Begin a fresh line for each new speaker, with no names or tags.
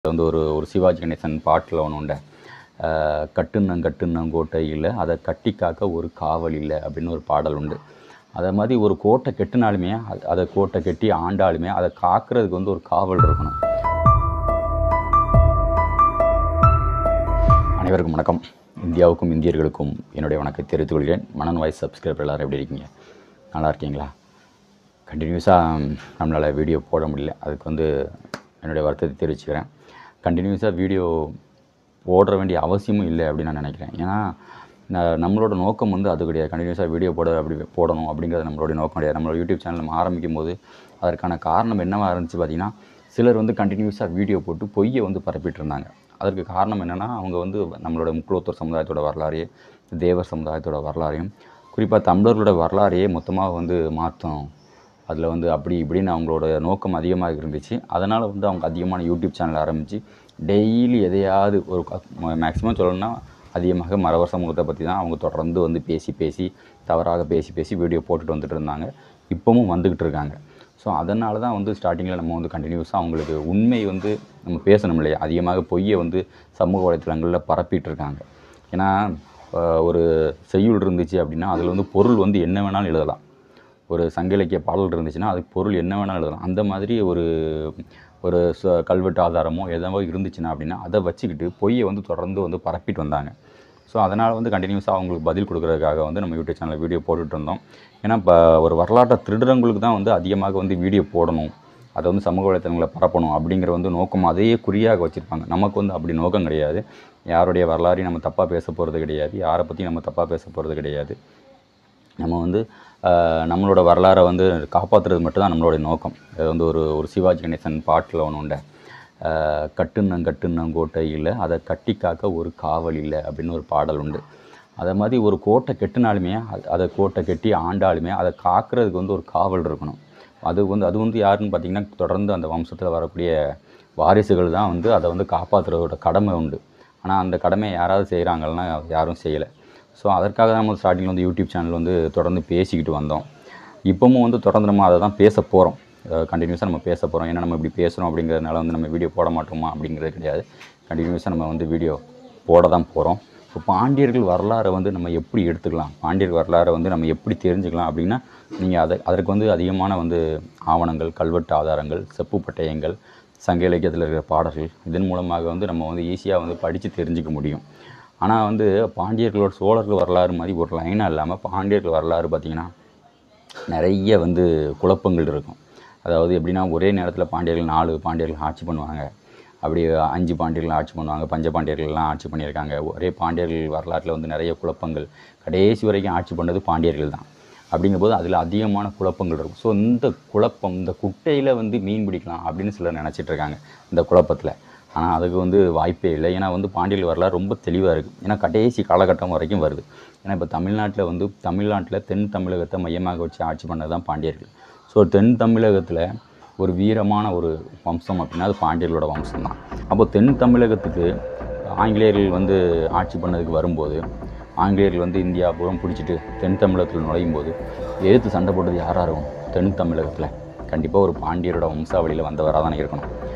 வந்து ஒரு சிவாஜி கணேசன் பாட்டில் ஒன்று உண்டு. கட்டுன்னங்கோட்டை இல்லை, அதை கட்டி காக்க ஒரு காவல் இல்லை அப்படின்னு ஒரு பாடல் உண்டு. அதை மாதிரி ஒரு கோட்டை கெட்டினாலுமே அதை கோட்டை கட்டி ஆண்டாலுமே அதை காக்கிறதுக்கு வந்து ஒரு காவல் இருக்கணும். அனைவருக்கும் வணக்கம். இந்தியாவுக்கும் இந்தியர்களுக்கும் என்னுடைய வணக்கத்தை தெரிவித்துக் கொள்கிறேன். மனன் வாய்ஸ் சப்ஸ்கிரைபர் எல்லோரும் எப்படி இருக்கீங்க? நல்லா இருக்கீங்களா? கண்டினியூஸாக நம்மளால் வீடியோ போட முடியல, அதுக்கு வந்து என்னுடைய வருத்தத்தை தெரிவிச்சுக்கிறேன். கண்டினியூஸாக வீடியோ போட வேண்டிய அவசியமும் இல்லை அப்படின்னு நான் நினைக்கிறேன். ஏன்னா நம்மளோட நோக்கம் வந்து அது கிடையாது. கண்டினியூஸாக வீடியோ போடணும் அப்படிங்கிறது நம்மளுடைய நோக்கம் கிடையாது. நம்மளோட யூடியூப் சேனல் நம்ம ஆரம்பிக்கும் போது அதற்கான காரணம் என்னவாக இருந்துச்சு பார்த்திங்கன்னா, சிலர் வந்து கண்டினியூஸாக வீடியோ போட்டு பொய்யை வந்து பரப்பிட்டு இருந்தாங்க. அதற்கு காரணம் என்னென்னா, அவங்க வந்து நம்மளோட முக்குலத்தூர் சமுதாயத்தோட வரலாறையே, தேவர் சமுதாயத்தோட வரலாறையும், குறிப்பாக தமிழர்களோட வரலாறையே மொத்தமாக வந்து மாற்றணும், அதில் வந்து அப்படி இப்படின்னு அவங்களோட நோக்கம் அதிகமாக இருந்துச்சு. அதனால் வந்து அவங்க அதிகமான யூடியூப் சேனல் ஆரம்பித்து டெய்லி எதையாவது ஒரு மேக்ஸிமம் சொல்லணும்னா அதிகமாக மறவர் சமூகத்தை பற்றி தான் அவங்க தொடர்ந்து வந்து பேசி தவறாக பேசி வீடியோ போட்டுட்டு வந்துட்டு இருந்தாங்க. இப்போவும் வந்துக்கிட்டு இருக்காங்க. ஸோ அதனால தான் வந்து ஸ்டார்டிங்கில் நம்ம வந்து கண்டினியூஸாக அவங்களுக்கு உண்மை வந்து நம்ம பேசணும் இல்லையா, அதிகமாக பொய்யை வந்து சமூக வலைத்தளங்களில் பரப்பிட்டு இருக்காங்க. ஏன்னா ஒரு செய்யுள் இருந்துச்சு அப்படின்னா அதில் வந்து பொருள் வந்து என்ன வேணாலும் எழுதலாம். ஒரு சங்க இலக்கிய பாடல் இருந்துச்சுன்னா அதுக்கு பொருள் என்ன வேணாலும் எழுதலாம். அந்த மாதிரி ஒரு கல்வெட்டு ஆதாரமோ எதோ இருந்துச்சுன்னா அப்படின்னா அதை வச்சுக்கிட்டு பொய்யை வந்து தொடர்ந்து வந்து பரப்பிட்டு வந்தாங்க. ஸோ அதனால் வந்து கண்டினியூஸாக அவங்களுக்கு பதில் கொடுக்குறதுக்காக வந்து நம்ம யூடியூப் சேனலில் வீடியோ போட்டுட்டு இருந்தோம். ஏன்னா இப்போ ஒரு வரலாற்றை திருடுறவங்களுக்கு தான் வந்து அதிகமாக வந்து வீடியோ போடணும், அதை வந்து சமூக வலைத்தளங்களில் பரப்பணும் அப்படிங்கிற வந்து நோக்கம் அதையே குறியாக வச்சுருப்பாங்க. நமக்கு வந்து அப்படி நோக்கம் கிடையாது. யாருடைய வரலாறையும் நம்ம தப்பாக பேச போகிறது கிடையாது, யாரை பற்றியும் நம்ம தப்பாக பேச போகிறது கிடையாது. நம்ம வந்து நம்மளோட வரலாறை வந்து காப்பாற்றுறது மட்டும்தான் நம்மளுடைய நோக்கம். அது வந்து ஒரு சிவாஜி கணேசன் பாட்டில் ஒன்று உண்டு. கட்டுன்னங்கோட்டை இல்லை, அதை கட்டி காக்க ஒரு காவல் இல்லை அப்படின்னு ஒரு பாடல் உண்டு. அதை மாதிரி ஒரு கோட்டை கெட்டினாலுமே அதை கோட்டை கட்டி ஆண்டாலுமே அதை காக்கிறதுக்கு வந்து ஒரு காவல் இருக்கணும். அது வந்து யாருன்னு பார்த்திங்கன்னா, தொடர்ந்து அந்த வம்சத்தில் வரக்கூடிய வாரிசுகள் தான் வந்து அதை வந்து காப்பாற்றுறதோட கடமை உண்டு. ஆனால் அந்த கடமையை யாராவது செய்கிறாங்கன்னா யாரும் செய்யலை. ஸோ அதற்காக தான் நம்ம ஸ்டார்டிங்கில் வந்து யூடியூப் சேனல் வந்து தொடர்ந்து பேசிக்கிட்டு வந்தோம். இப்போவும் வந்து தொடர்ந்து நம்ம அதை தான் பேச போகிறோம். கண்டினியூஸாக நம்ம பேச போகிறோம். ஏன்னா நம்ம இப்படி பேசுகிறோம் அப்படிங்கிறதுனால வந்து நம்ம வீடியோ போட மாட்டோமா அப்படிங்கிறது கிடையாது. கண்டினியூஸாக நம்ம வந்து வீடியோ போட தான் போகிறோம். இப்போ பாண்டியர்கள் வரலாறை வந்து நம்ம எப்படி எடுத்துக்கலாம், பாண்டியர் வரலாறை வந்து நம்ம எப்படி தெரிஞ்சுக்கலாம் அப்படின்னா, நீங்கள் அதற்கு வந்து அதிகமான வந்து ஆவணங்கள், கல்வெட்டு ஆதாரங்கள், செப்பு பட்டயங்கள், சங்க இலக்கியத்தில் இருக்கிற பாடல்கள், இதன் மூலமாக வந்து நம்ம வந்து ஈஸியாக வந்து படித்து தெரிஞ்சுக்க முடியும். ஆனால் வந்து பாண்டியர்களோட சோழர்கள் வரலாறு மாதிரி ஒரு லைனாக இல்லாமல் பாண்டியர்கள் வரலாறு பார்த்திங்கன்னா நிறைய வந்து குழப்பங்கள் இருக்கும். அதாவது எப்படின்னா, ஒரே நேரத்தில் 4 பாண்டியர்கள் ஆட்சி பண்ணுவாங்க, அப்படி 5 பாண்டியர்கள் ஆட்சி பண்ணுவாங்க, பஞ்ச பாண்டியர்கள்லாம் ஆட்சி பண்ணியிருக்காங்க. ஒரே பாண்டியர்கள் வரலாற்றில் வந்து நிறைய குழப்பங்கள், கடைசி வரைக்கும் ஆட்சி பண்ணது பாண்டியர்கள் தான். அப்படிங்கும்போது அதில் அதிகமான குழப்பங்கள் இருக்கும். ஸோ இந்த குட்டையில் வந்து மீன் பிடிக்கலாம் அப்படின்னு சிலர் நினச்சிட்ருக்காங்க இந்த குழப்பத்தில். ஆனால் அதுக்கு வந்து வாய்ப்பே இல்லை. ஏன்னா வந்து பாண்டியர்கள் வரலாறு ரொம்ப தெளிவாக இருக்குது. ஏன்னா கடைசி காலகட்டம் வரைக்கும் வருது. ஏன்னா இப்போ தமிழ்நாட்டில் தென் தமிழகத்தை மையமாக வச்சு ஆட்சி பண்ணது தான் பாண்டியர்கள். ஸோ தென் தமிழகத்தில் ஒரு வீரமான ஒரு வம்சம் அப்படின்னா அது பாண்டியர்களோட வம்சம் தான். அப்போ தென் தமிழகத்துக்கு ஆங்கிலேயர்கள் வந்து ஆட்சி பண்ணதுக்கு வரும்போது, ஆங்கிலேயர்கள் வந்து இந்தியா பூரம் பிடிச்சிட்டு தென் தமிழகத்தில் நுழையும் போது எதிர்த்து சண்டை போட்டது யாராக இருக்கும்? தென் தமிழகத்தில் கண்டிப்பாக ஒரு பாண்டியரோட வம்சாவளியில் வந்தவராக தானே இருக்கணும்.